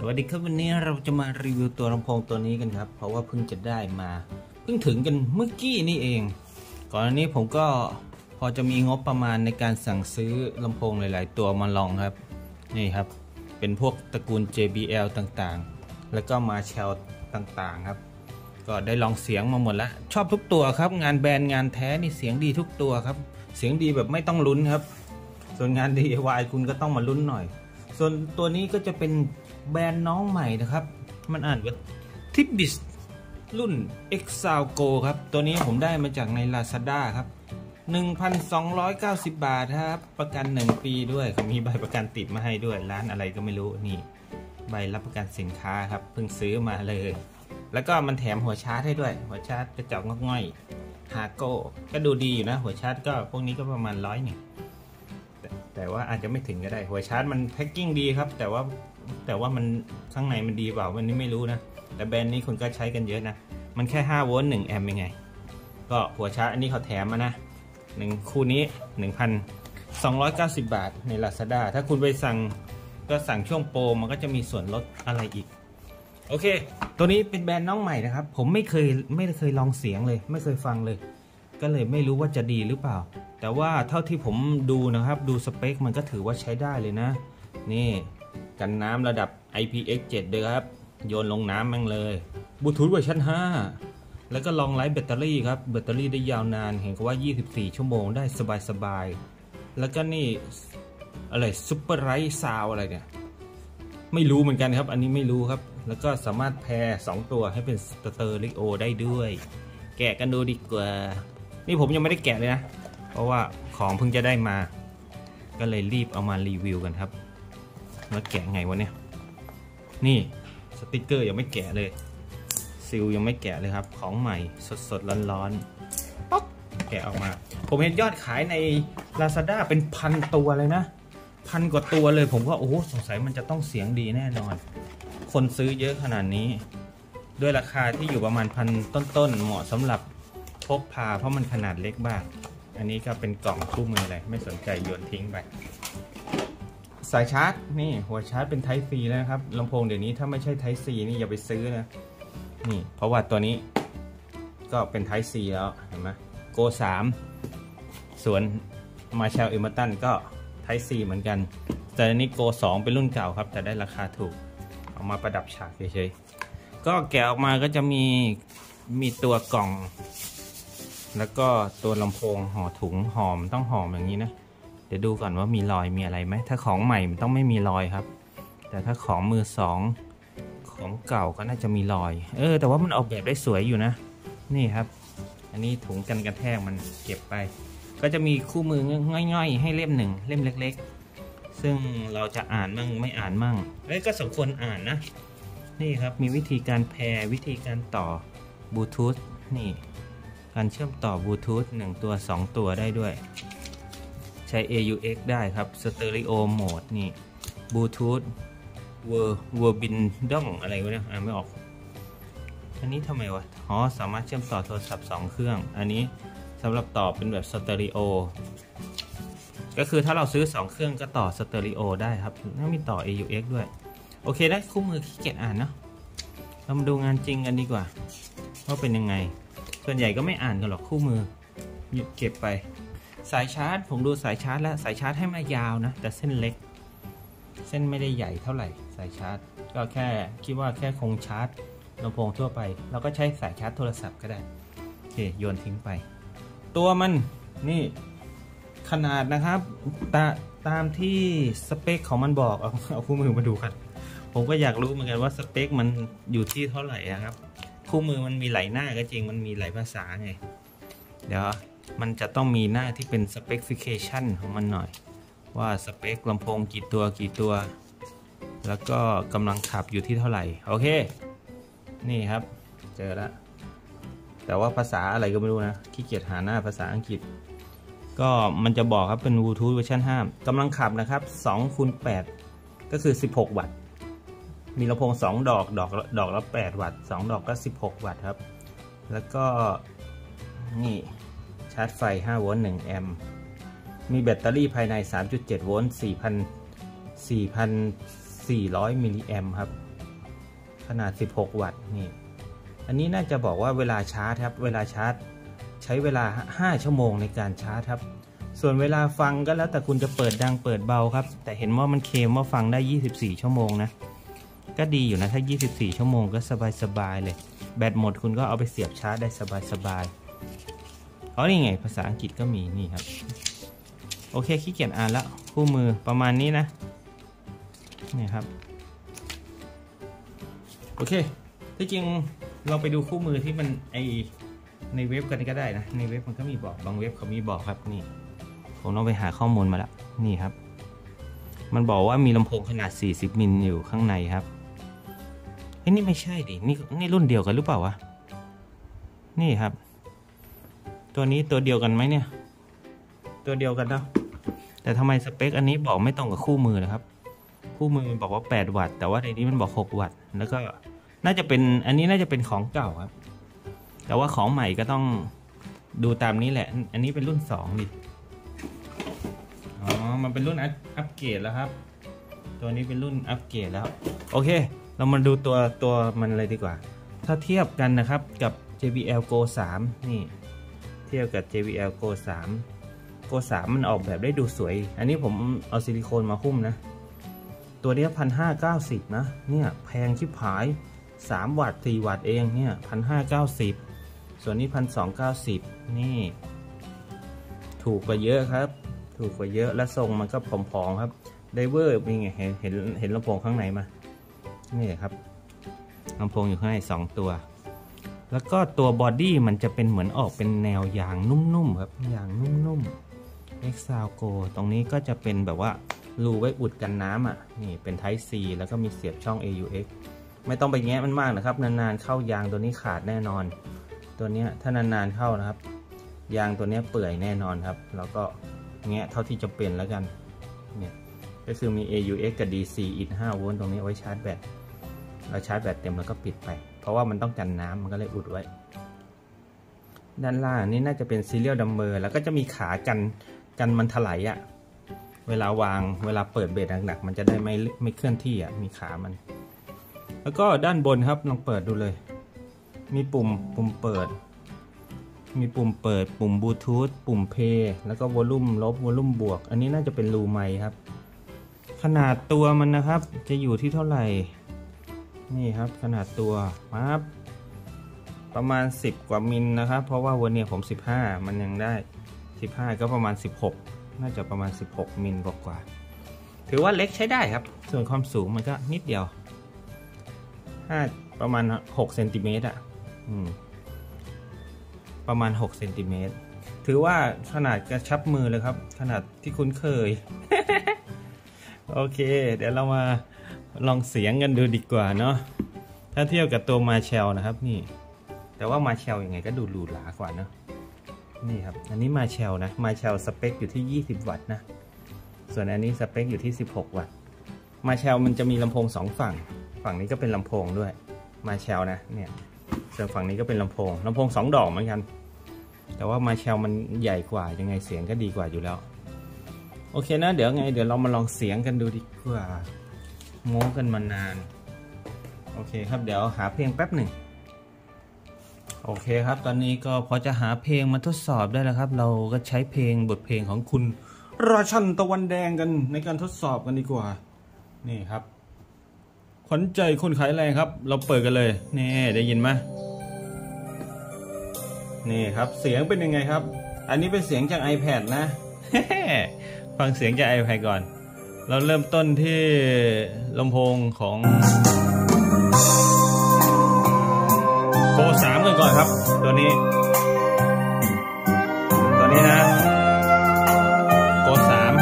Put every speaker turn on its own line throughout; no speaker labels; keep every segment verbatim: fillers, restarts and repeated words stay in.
วัสดีครับวันนี้เราจะมารีวิวตัวลำโพงตัวนี้กันครับเพราะว่าเพิ่งจะได้มาเพิ่งถึงกันเมื่อกี้นี่เองก่อนอันนี้ผมก็พอจะมีงบประมาณในการสั่งซื้อลำโพงหลายๆตัวมาลองครับนี่ครับเป็นพวกตระกูล เจ บี แอล ต่างๆแล้วก็มาเชลต่างๆครับก็ได้ลองเสียงมาหมดแล้วชอบทุกตัวครับงานแบรนด์งานแท้นี่เสียงดีทุกตัวครับเสียงดีแบบไม่ต้องลุ้นครับส่วนงาน ดี ไอ วาย คุณก็ต้องมาลุ้นหน่อยส่วนตัวนี้ก็จะเป็นแบรนด์น้องใหม่นะครับมันอ่านว่า Tibis รุ่น Exalgo ครับตัวนี้ผมได้มาจากใน Lazada ครับ หนึ่งพันสองร้อยเก้าสิบ บาทครับประกันหนึ่งปีด้วยเขามีใบประกันติดมาให้ด้วยร้านอะไรก็ไม่รู้นี่ใบรับประกันสินค้าครับเพิ่งซื้อมาเลยแล้วก็มันแถมหัวชาร์จให้ด้วยหัวชาร์จกระจกงอกง่อยฮาโก้ก็ดูดีอยู่นะหัวชาร์จก็พวกนี้ก็ประมาณร้อยหนึ่งแต่ว่าอาจจะไม่ถึงก็ได้หัวชาร์จมันแพ็คกิ้งดีครับแต่ว่าแต่ว่ามันข้างในมันดีเปล่าวันนี้ไม่รู้นะแต่แบรนด์นี้คุณก็ใช้กันเยอะนะมันแค่ห้าโวลต์หนึ่งแอมป์ยังไงก็หัวชาร์จอันนี้เขาแถมมานะหนึ่งคู่นี้ หนึ่งพันสองร้อยเก้าสิบ บาทใน Lazada ถ้าคุณไปสั่งก็สั่งช่วงโปรมันก็จะมีส่วนลดอะไรอีกโอเคตัวนี้เป็นแบรนด์น้องใหม่นะครับผมไม่เคยไม่เคยลองเสียงเลยไม่เคยฟังเลยก็เลยไม่รู้ว่าจะดีหรือเปล่าแต่ว่าเท่าที่ผมดูนะครับดูสเปคมันก็ถือว่าใช้ได้เลยนะนี่กันน้ำระดับ ไอ พี เอ็กซ์ เซเว่น ด้วยครับโยนลงน้ำมั่งเลยบลูทูธเวอร์ชันห้าแล้วก็ลองไลฟ์แบตเตอรี่ครับแบตเตอรี่ได้ยาวนานเห็นว่ายี่สิบสี่ชั่วโมงได้สบายๆแล้วก็นี่อะไรซุปเปอร์ไรท์ซาวอะไรเนี่ยไม่รู้เหมือนกันครับอันนี้ไม่รู้ครับแล้วก็สามารถแพร์สองตัวให้เป็นสเตอริโอได้ด้วยแกะกันดูดีกว่านี่ผมยังไม่ได้แกะเลยนะเพราะว่าของเพิ่งจะได้มาก็เลยรีบเอามารีวิวกันครับแล้วแกะไงวะเนี่ยนี่สติกเกอร์ยังไม่แกะเลยซิลยังไม่แกะเลยครับของใหม่สดๆร้อนๆป๊อกแกะออกมาผมเห็นยอดขายใน Lazada เป็นพันตัวเลยนะพันกว่าตัวเลยผมก็โอ้โหสงสัยมันจะต้องเสียงดีแน่นอนคนซื้อเยอะขนาดนี้ด้วยราคาที่อยู่ประมาณพันต้นๆเหมาะสำหรับพกพาเพราะมันขนาดเล็กบ้างอันนี้ก็เป็นกล่องคู่มืออะไรไม่สนใจโยนทิ้งไปสายชาร์จนี่หัวชาร์จเป็น Type C แล้วครับลำโพงเดี๋ยวนี้ถ้าไม่ใช่ Type C นี่อย่าไปซื้อนะนี่เพราะว่าตัวนี้ก็เป็น Type C แล้วเห็นไหม Go สามส่วน Marshall Emerton ก็ Type C เหมือนกันแต่อันนี้ Go สองเป็นรุ่นเก่าครับแต่ได้ราคาถูกเอามาประดับฉากเฉยๆก็แกะออกมาก็จะมีมีตัวกล่องแล้วก็ตัวลำโพงห่อถุงหอมต้องหอมอย่างนี้นะเดี๋ยวดูก่อนว่ามีรอยมีอะไรไหมถ้าของใหม่มันต้องไม่มีรอยครับแต่ถ้าของมือสองของเก่าก็น่าจะมีรอยเออแต่ว่ามันออกแบบได้สวยอยู่นะนี่ครับอันนี้ถุงกันกระแทกมันเก็บไปก็จะมีคู่มือง่อยๆให้เล่มหนึ่งเล่มเล็กๆซึ่งเราจะอ่านมั่งไม่อ่านมั่งเอ้ยก็สมควรอ่านนะนี่ครับมีวิธีการแพร์วิธีการต่อบลูทูธนี่การเชื่อมต่อบลูทูธหนึ่งตัวสองตัวได้ด้วยใช้ เอ ยู เอ็กซ์ ได้ครับสเตอริโอโหมดนี่บลูทูธเวอร์เวอร์บินด้องอะไรวะเนี่ยอ่านไม่ออกอันนี้ทำไมวะอ๋อสามารถเชื่อมต่อโทรศัพท์สองเครื่องอันนี้สำหรับต่อเป็นแบบสเตอริโอก็คือถ้าเราซื้อสองเครื่องก็ต่อสเตอริโอได้ครับแล้วมีต่อ เอ ยู เอ็กซ์ ด้วยโอเคได้คู่มือขี้เกียจอ่านเนาะเรามาดูงานจริงกันดีกว่าว่าเป็นยังไงส่วนใหญ่ก็ไม่อ่านกันหรอกคู่มือเก็บไปสายชาร์จผมดูสายชาร์จแล้วสายชาร์จให้มายาวนะแต่เส้นเล็กเส้นไม่ได้ใหญ่เท่าไหร่สายชาร์จก็แค่คิดว่าแค่คงชาร์จลำโพงทั่วไปเราก็ใช้สายชาร์จโทรศัพท์ก็ได้โอเคโยนทิ้งไปตัวมันนี่ขนาดนะครับตาตามที่สเปคของมันบอกเอาเอาคู่มือมาดูกันผมก็อยากรู้เหมือนกันว่าสเปคมันอยู่ที่เท่าไหร่ครับคู่มือมันมีหลายหน้าก็จริงมันมีหลายภาษาไงเดี๋ยวมันจะต้องมีหน้าที่เป็น specification ของมันหน่อยว่าสเปคลำโพงกี่ตัวกี่ตัวแล้วก็กำลังขับอยู่ที่เท่าไหร่โอเคนี่ครับเจอแล้วแต่ว่าภาษาอะไรก็ไม่รู้นะขี้เกียจหาหน้าภาษาอังกฤษก็มันจะบอกครับเป็นบลูทูธเวอร์ชันห้ากำลังขับนะครับสองคูณแปดก็คือสิบหกวัตต์มีลำโพงสองดอกดอกดอกละแปดวัตต์สองดอกก็สิบหกวัตต์ครับแล้วก็นี่ชาร์จไฟห้าโวลต์หนึ่งแอมป์มีแบตเตอรี่ภายใน สามจุดเจ็ด โวลต์ สี่พัน สี่พันสี่ร้อย มิลลิแอมป์ครับนาดสิบหกวัตต์นี่อันนี้น่าจะบอกว่าเวลาชาร์จครับเวลาชาร์จใช้เวลาห้าชั่วโมงในการชาร์จครับส่วนเวลาฟังก็แล้วแต่คุณจะเปิดดังเปิดเบาครับแต่เห็นว่ามันเคลมว่าฟังได้ยี่สิบสี่ชั่วโมงนะก็ดีอยู่นะถ้ายี่สิบสี่ชั่วโมงก็สบายๆเลยแบตหมดคุณก็เอาไปเสียบชาร์จได้สบายๆอ๋อนี่ไงภาษาอังกฤษก็มีนี่ครับโอเคขี้เกียจอ่านแล้วคู่มือประมาณนี้นะนี่ครับโอเคที่จริงเราไปดูคู่มือที่มันไอในเว็บกันก็ได้นะในเว็บมันก็มีบอกบางเว็บเขามีบอกครับนี่ผมต้องไปหาข้อมูลมาแล้วนี่ครับมันบอกว่ามีลำโพงขนาดสี่สิบมิลอยู่ข้างในครับเฮ้ยนี่ไม่ใช่ดินี่นี่รุ่นเดียวกันหรือเปล่าวะนี่ครับตัวนี้ตัวเดียวกันไหมเนี่ยตัวเดียวกันเนาะแต่ทำไมสเปคอันนี้บอกไม่ตรงกับคู่มือนะครับคู่มือบอกว่าแปดวัตต์แต่ว่าในนี้มันบอกหกวัตต์แล้วก็น่าจะเป็นอันนี้น่าจะเป็นของเก่าครับแต่ว่าของใหม่ก็ต้องดูตามนี้แหละอันนี้เป็นรุ่นสองดิอ๋อมันเป็นรุ่นอัปเกรดแล้วครับตัวนี้เป็นรุ่นอัปเกรดแล้วโอเคเรามาดูตัวตัวมันเลยดีกว่าถ้าเทียบกันนะครับกับ เจ บี แอล Go สามนี่เทียบกับ เจ บี แอล Go สาม Go สามมันออกแบบได้ดูสวยอันนี้ผมเอาซิลิโคนมาหุ้มนะตัวนี้พันห้าเก้าสิบนะเนี่ยแพงชิบหายสามวัตต์สี่วัตต์เองเนี่ยพันห้าเก้าสิบส่วนนี้พันสองเก้าสิบนี่ถูกกว่าเยอะครับถูกกว่าเยอะและทรงมันก็ผอมๆครับไดเวอร์เป็นไงเห็นเห็นเห็นลำโพงข้างในมานี่ครับลำโพงอยู่ข้างในสองตัวแล้วก็ตัวบอดี้มันจะเป็นเหมือนออกเป็นแนวยางนุ่มๆครับยางนุ่มๆ Exalco ตรงนี้ก็จะเป็นแบบว่ารูไว้อุดกันน้ำอ่ะนี่เป็น Type C แล้วก็มีเสียบช่อง เอ ยู เอ็กซ์ ไม่ต้องไปแงะมันมากนะครับนานๆเข้ายางตัวนี้ขาดแน่นอนตัวนี้ถ้านานๆเข้านะครับยางตัวนี้เปื่อยแน่นอนครับแล้วก็แงะเท่าที่จะเป็นแล้วกันเนี่ยก็คือมี เอ ยู เอ็กซ์ กับ ดี ซี อิน ห้าโวลต์ตรงนี้ไว้ชาร์จแบตเราชาร์จแบตเต็มแล้วก็ปิดไปเพราะว่ามันต้องกันน้ำมันก็เลยอุดไว้ด้านล่างนี่น่าจะเป็นซีเรียลดัมเบอร์แล้วก็จะมีขากันกันมันถลายอ่ะเวลาวางเวลาเปิดเบสหนักๆมันจะได้ไม่ไม่เคลื่อนที่อ่ะมีขามันแล้วก็ด้านบนครับลองเปิดดูเลยมีปุ่มปุ่มเปิดมีปุ่มเปิดปุ่มบลูทูธปุ่มเพย์แล้วก็วอลลุ่มลบวอลลุ่มบวกอันนี้น่าจะเป็นรูไมค์ครับขนาดตัวมันนะครับจะอยู่ที่เท่าไหร่นี่ครับขนาดตัวครับประมาณสิบกว่ามิลนะครับเพราะว่าวันนี้ผมสิบห้ามันยังได้สิบห้าก็ประมาณสิบหกน่าจะประมาณสิบหกมิลกว่าๆถือว่าเล็กใช้ได้ครับส่วนความสูงมันก็นิดเดียวประมาณหกเซนติเมตรอ่ะประมาณหกเซนติเมตรถือว่าขนาดกระชับมือเลยครับขนาดที่คุ้นเคย โอเคเดี๋ยวเรามาลองเสียงกันดูดีกว่าเนาะถ้าเทียบกับตัวมาเชลนะครับนี่แต่ว่ามาเชลยังไงก็ดูหรูหรากว่าเนาะนี่ครับอันนี้มาเชลนะมาเชลสเปคอยู่ที่ยี่สิบวัตต์นะส่วนอันนี้สเปคอยู่ที่สิบหกวัตต์มาเชลมันจะมีลำโพงสองฝั่งฝั่งนี้ก็เป็นลำโพงด้วยมาเชลนะเนี่ยส่วนฝั่งนี้ก็เป็นลำโพงลำโพงสองดอกเหมือนกันแต่ว่ามาเชลมันใหญ่กว่ายังไงเสียงก็ดีกว่าอยู่แล้วโอเคนะเดี๋ยวไงเดี๋ยวเรามาลองเสียงกันดูดีกว่าโม้กันมานานโอเคครับเดี๋ยวหาเพลงแป๊บหนึ่งโอเคครับตอนนี้ก็พอจะหาเพลงมาทดสอบได้แล้วครับเราก็ใช้เพลงบทเพลงของคุณราชันตะวันแดงกันในการทดสอบกันดีกว่านี่ครับขวัญใจคนขายแรงครับเราเปิดกันเลยนี่ได้ยินไหมนี่ครับเสียงเป็นยังไงครับอันนี้เป็นเสียงจาก iPad นะ ฟังเสียงจาก iPad ก่อนเราเริ่มต้นที่ลำโพงของโกสามกันก่อนครับตัวนี้ตัวนี้นะโกสาม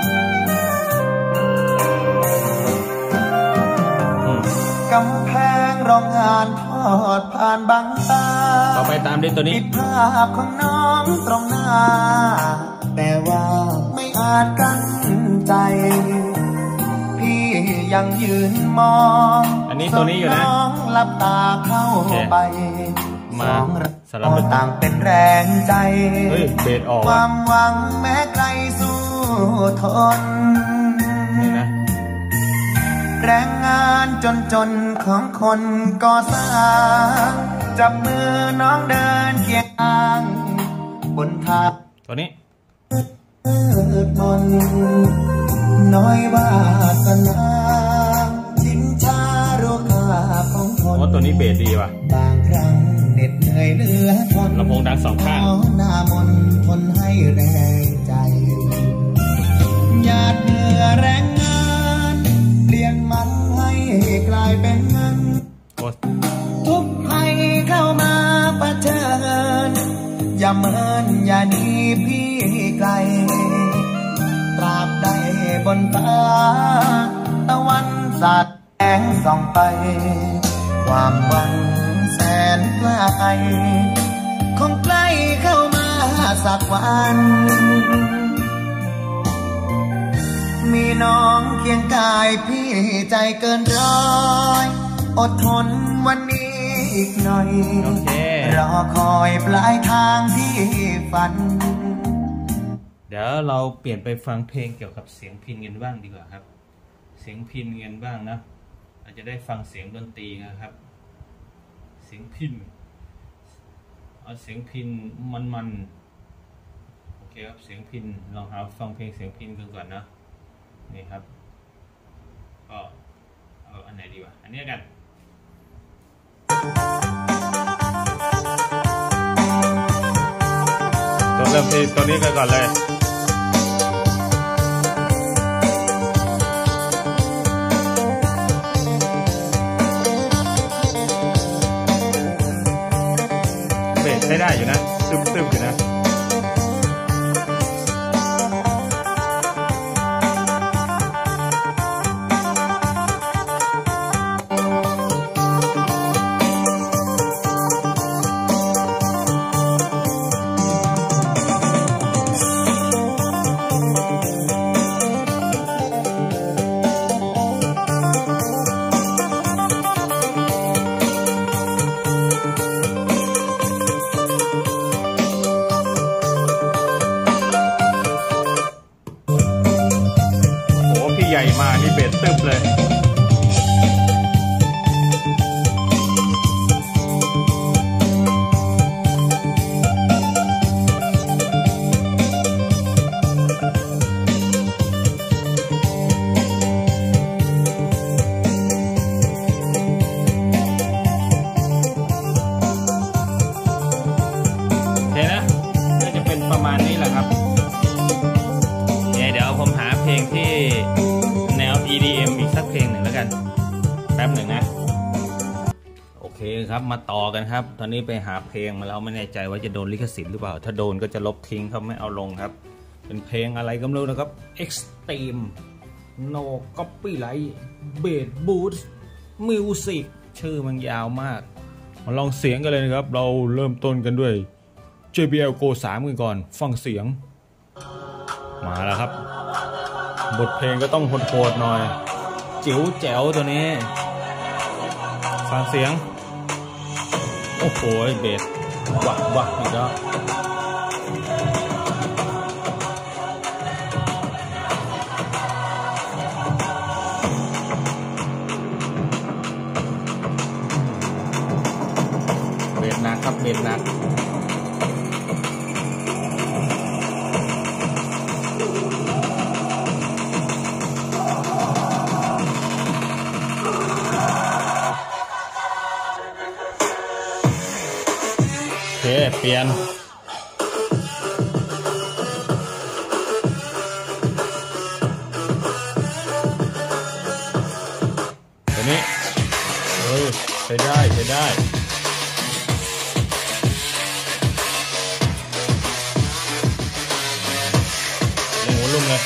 กำแพงโรงงานทอดผ่านบังตา
ต่อไปตามด้วยตัวนี้
ภาพของน้องตรงหน้าแต่ว่าไม่อาจกั้นใจพี่ยังยืนมอง
อันนี้ตัวนี้อยู่นะ
น้องหลับตาเข้าไป
มา
สลับต่างเป็นแรงใจ
เบสออก
ความหวังแม้ไกลสู้ทน
นี่นะ
แรงงานจนจนของคนก่อสร้างจับมือน้องเดินเคียงข้างบนทาง
ตัวนี้
มนน้อยวาสนาชินชาโรคาของคน
ว่าตัวนี้เบสดีว่ะ
บางครั้งเหน็ดเหนื่อยเหลือทน
ลำโพงดังสองข้าง
หน้ามนทนให้แรงใจหยาดเหงื่อแรงงานเปลี่ยนมันให้กลายเป็นเงินทุกภัยเข้ามาเผชิญอย่าเมินอย่าหนีพี่ไกลตราบใดบนฟ้าตะวันสาดแสงส่องไปความหวังแสนไกลคงใกล้เข้ามาสักวันมีน้องเคียงกายพี่ใจเกินร้อยอดทนวันนี้อีกหน่อย okay. รอคอยปลายทางที่ฝัน
เดี๋ยวเราเปลี่ยนไปฟังเพลงเกี่ยวกับเสียงพิณกันบ้างดีกว่าครับเสียงพิณกันบ้างนะอาจจะได้ฟังเสียงดนตรีนะครับเสียงพิณเอาเสียงพิณมันๆโอเคครับเสียงพิณลองหาฟังเพลงเสียงพิณกันก่อนนะนี่ครับก็เอาอันไหนดีวะอันนี้กันตัวเริ่มที่ตัวนี้กันก่อนเลยเบสใช้ได้อยู่นะตึ๊บๆอยู่นะใหญ่มานี่เบสตึ๊บเลยโอเคนะก็จะเป็นประมาณนี้แหละครับเดี๋ยวผมหาเพลงที่แนว อี ดี เอ็ม อีกสักเพลงหนึ่งแล้วกันแป๊บหนึ่งนะโอเคครับมาต่อกันครับตอนนี้ไปหาเพลงมาแล้วไม่แน่ใจว่าจะโดนลิขสิทธิ์หรือเปล่าถ้าโดนก็จะลบทิ้งเขาไม่เอาลงครับเป็นเพลงอะไรก็ไม่รู้นะครับ Extreme No Copyright Bass Boost Music ชื่อมันยาวมากมาลองเสียงกันเลยนะครับเราเริ่มต้นกันด้วย เจ บี แอล Go สามกันก่อนฟังเสียงมาแล้วครับบทเพลงก็ต้องโหดๆหน่อยจิ๋วแจ๋วตัวนี้ฟังเสียงโอ้โหเบสวักวักอีกแล้วเบสหนักครับเบสหนักโอเคเปลี่ยนตัวนี้เออใช้ได้ใช้ได้เล่นหัวลุ่มเลย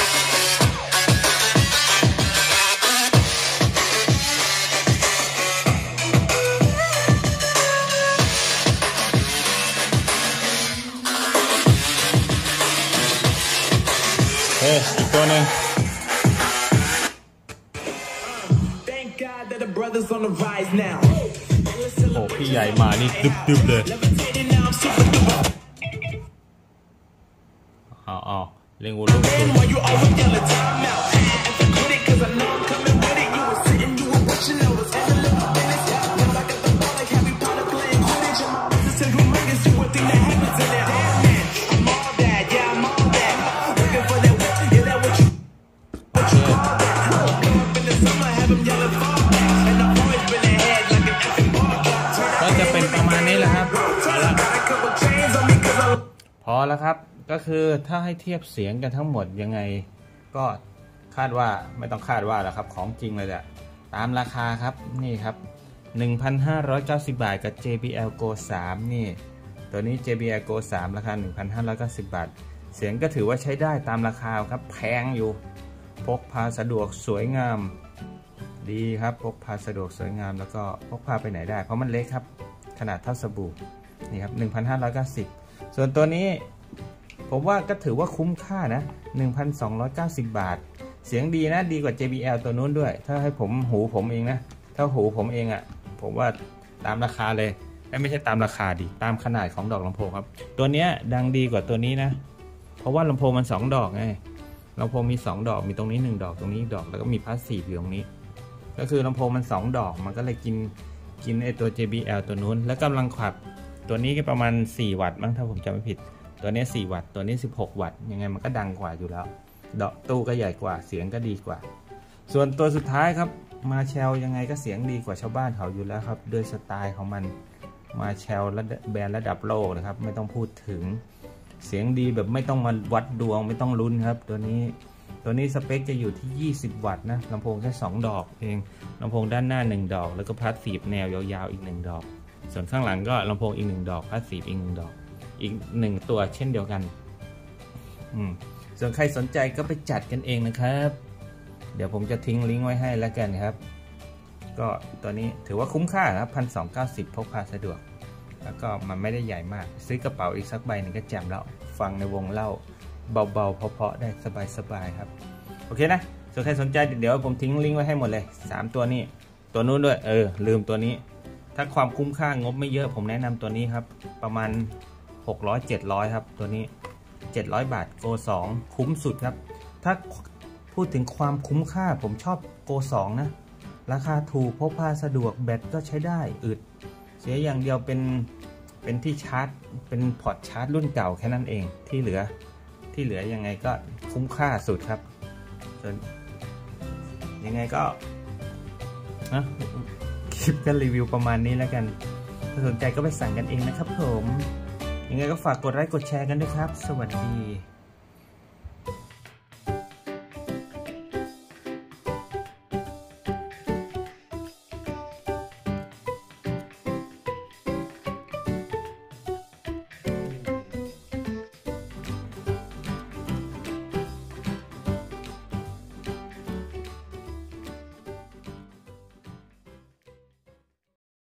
อีกตัวหนึ่งโอ้พี่ใหญ่มานี่ดึบๆเลยเอาเอาเล่นวูลุ่มสุดพอแล้วครับก็คือถ้าให้เทียบเสียงกันทั้งหมดยังไงก็คาดว่าไม่ต้องคาดว่าแล้วครับของจริงเลยแหละตามราคาครับนี่ครับ หนึ่งพันห้าร้อยเก้าสิบ บาทกับ เจ บี แอล Go สามนี่ตัวนี้ เจ บี แอล Go สาม ราคา หนึ่งพันห้าร้อยเก้าสิบ บาทเสียงก็ถือว่าใช้ได้ตามราคาครับแพงอยู่พกพาสะดวกสวยงามดีครับพกพาสะดวกสวยงามแล้วก็พกพาไปไหนได้เพราะมันเล็กครับขนาดเท่าสบู่นี่ครับ หนึ่งพันห้าร้อยเก้าสิบ ส่วนตัวนี้ผมว่าก็ถือว่าคุ้มค่านะ หนึ่งพันสองร้อยเก้าสิบ บาทเสียงดีนะดีกว่า เจ บี แอล ตัวนู้นด้วยถ้าให้ผมหูผมเองนะถ้าหูผมเองอะ่ะผมว่าตามราคาเลยไม่ใช่ตามราคาดิตามขนาดของดอกลำโพงครับตัวเนี้ยดังดีกว่าตัวนี้นะเพราะว่าลำโพงมันสองดอกไงลำโพงมีสองดอกมีตรงนี้หนึ่งดอกตรงนี้ดอกแล้วก็มีพาสซีฟอยู่ตรงนี้ก็คือลำโพงมันสองดอกมันก็เลยกินกินไอตัว เจ บี แอล ตัวนู้นแล้วกำลังขับตัวนี้ก็ประมาณสี่วัตต์มั้งถ้าผมจำไม่ผิดตัวนี้สี่วัตต์ตัวนี้สิบหกวัตต์ยังไงมันก็ดังกว่าอยู่แล้วดอกตู้ก็ใหญ่กว่าเสียงก็ดีกว่าส่วนตัวสุดท้ายครับมาแชลยังไงก็เสียงดีกว่าชาวบ้านเขาอยู่แล้วครับด้วยสไตล์ของมันมาแชลและแบรนด์ระดับโลกนะครับไม่ต้องพูดถึงเสียงดีแบบไม่ต้องมาวัดดวงไม่ต้องลุ้นครับตัวนี้ตัวนี้สเปคจะอยู่ที่ยี่สิบวัตต์นะลำโพงแค่สองดอกเองลำโพงด้านหน้าหนึ่งดอกแล้วก็พาสซีฟแนวยาวๆอีกหนึ่งดอกส่วนข้างหลังก็ลำโพงอีกหนึ่งดอกพาสซีฟอีกหนึ่งดอกอีกหนึ่งตัวเช่นเดียวกันอืมส่วนใครสนใจก็ไปจัดกันเองนะครับเดี๋ยวผมจะทิ้งลิงก์ไว้ให้แล้วกันครับก็ตัวนี้ถือว่าคุ้มค่าครับพันสองเก้าสิบพกพาสะดวกแล้วก็มันไม่ได้ใหญ่มากซื้อกระเป๋าอีกสักใบหนึ่งก็แจ่มแล้วฟังในวงเล่าเบาๆเพาะๆได้สบายๆครับโอเคนะส่วนใครสนใจเดี๋ยวผมทิ้งลิงก์ไว้ให้หมดเลยสามตัวนี้ตัวนู้นด้วยเออลืมตัวนี้ถ้าความคุ้มค่างบไม่เยอะผมแนะนำตัวนี้ครับประมาณหกร้อย เจ็ดร้อยครับตัวนี้เจ็ดร้อยบาท Go สองคุ้มสุดครับถ้าพูดถึงความคุ้มค่าผมชอบ Go สองนะราคาถูกพกพาสะดวกแบตก็ใช้ได้อึดเสียอย่างเดียวเป็นเป็นที่ชาร์จเป็นพอร์ตชาร์จรุ่นเก่าแค่นั้นเองที่เหลือที่เหลือยังไงก็คุ้มค่าสุดครับส่วนยังไงก็นะคลิปก็รีวิวประมาณนี้แล้วกันถ้าสนใจก็ไปสั่งกันเองนะครับผมยังไงก็ฝากกดไลค์กดแชร์กันด้วยครับสวัสดี